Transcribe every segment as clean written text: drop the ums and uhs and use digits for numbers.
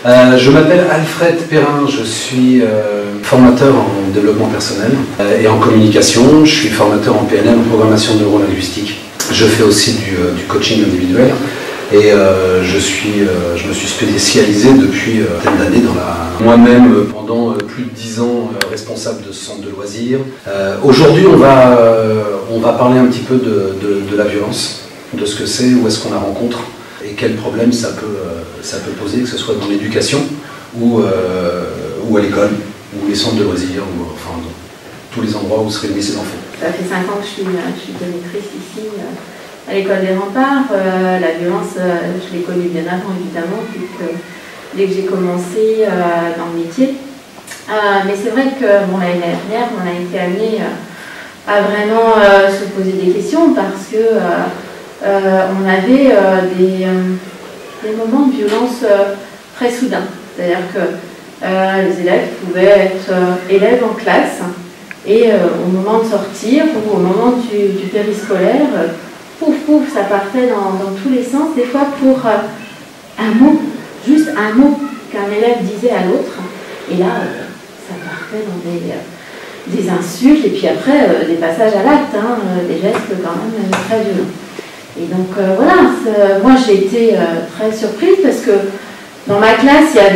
Je m'appelle Alfred Perrin, je suis formateur en développement personnel et en communication. Je suis formateur en PNL, en programmation neurolinguistique. Je fais aussi du coaching individuel et je me suis spécialisé depuis une vingtaine d'années dans moi-même pendant plus de 10 ans responsable de ce centre de loisirs. Aujourd'hui, on va parler un petit peu de la violence, de ce que c'est, où est-ce qu'on la rencontre et quels problèmes ça peut poser, que ce soit dans l'éducation ou à l'école, ou les centres de loisirs, ou enfin tous les endroits où se réunissent les enfants. Ça fait 5 ans que je suis directrice ici à l'école des Remparts. La violence, je l'ai connue bien avant évidemment, dès que j'ai commencé dans le métier. Mais c'est vrai que l'année dernière, on a été amené à vraiment se poser des questions parce que on avait des moments de violence très soudains. C'est-à-dire que les élèves pouvaient être élèves en classe et au moment de sortir ou au moment du périscolaire, pouf pouf, ça partait dans tous les sens, des fois pour un mot, juste un mot qu'un élève disait à l'autre. Et là, ça partait dans des insultes et puis après des passages à l'acte, des gestes quand même très violents. Et donc voilà, moi j'ai été très surprise parce que dans ma classe il y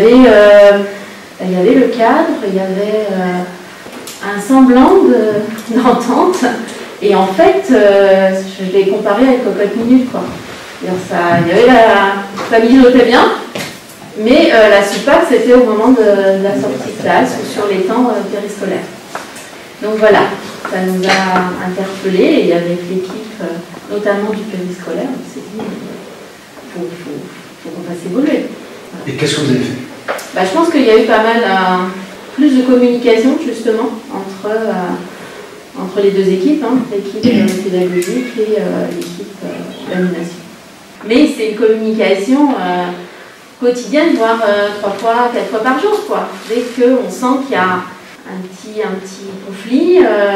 avait le cadre, il y avait un semblant d'entente et en fait je l'ai comparé avec Cocotte Minute quoi. Il y avait la famille notait bien, mais la soupape c'était au moment de la sortie de classe ou sur les temps périscolaires. Donc voilà, ça nous a interpellés et avec l'équipe notamment du périscolaire, on s'est dit faut qu'on fasse évoluer. Voilà. Et qu'est-ce que vous avez fait? Je pense qu'il y a eu pas mal plus de communication justement entre les deux équipes, l'équipe pédagogique et l'équipe d'animation. Mais c'est une communication quotidienne, voire 3 fois, 4 fois par jour, quoi. Dès qu'on sent qu'il y a un petit conflit,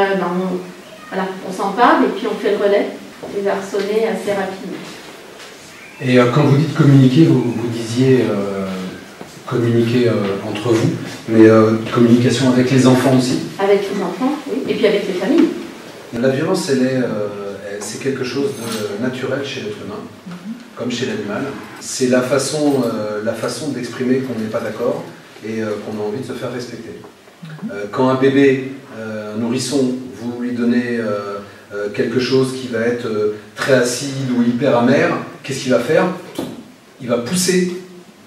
on s'en parle et puis on fait le relais, les harceler assez rapidement. Et quand vous dites communiquer, vous disiez communiquer entre vous, mais communication avec les enfants aussi? Avec les enfants, oui, et puis avec les familles. La violence, c'est quelque chose de naturel chez l'être humain, comme chez l'animal. C'est la façon d'exprimer qu'on n'est pas d'accord et qu'on a envie de se faire respecter. Quand un bébé, un nourrisson, vous lui donnez quelque chose qui va être très acide ou hyper amer, qu'est-ce qu'il va faire? Il va pousser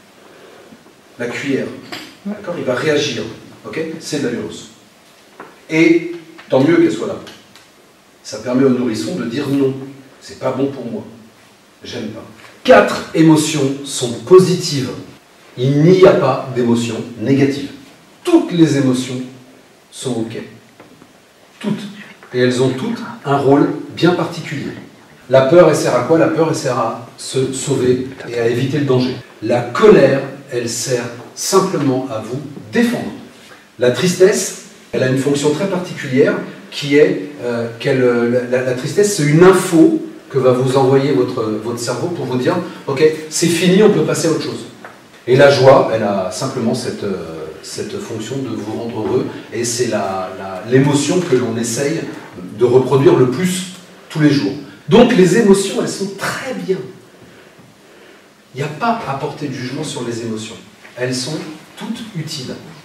la cuillère. D'accord? Il va réagir. Okay? C'est de la violence. Et tant mieux qu'elle soit là. Ça permet au nourrisson de dire non. C'est pas bon pour moi. J'aime pas. 4 émotions sont positives. Il n'y a pas d'émotions négatives. Toutes les émotions sont OK. Toutes. Et elles ont toutes un rôle bien particulier. La peur, elle sert à quoi? La peur, elle sert à se sauver et à éviter le danger. La colère, elle sert simplement à vous défendre. La tristesse, elle a une fonction très particulière qui est la tristesse, c'est une info que va vous envoyer votre cerveau pour vous dire « Ok, c'est fini, on peut passer à autre chose ». Et la joie, elle a simplement cette fonction de vous rendre heureux et c'est l'émotion que l'on essaye de reproduire le plus tous les jours. Donc les émotions, elles sont très bien. Il n'y a pas à porter de jugement sur les émotions. Elles sont toutes utiles.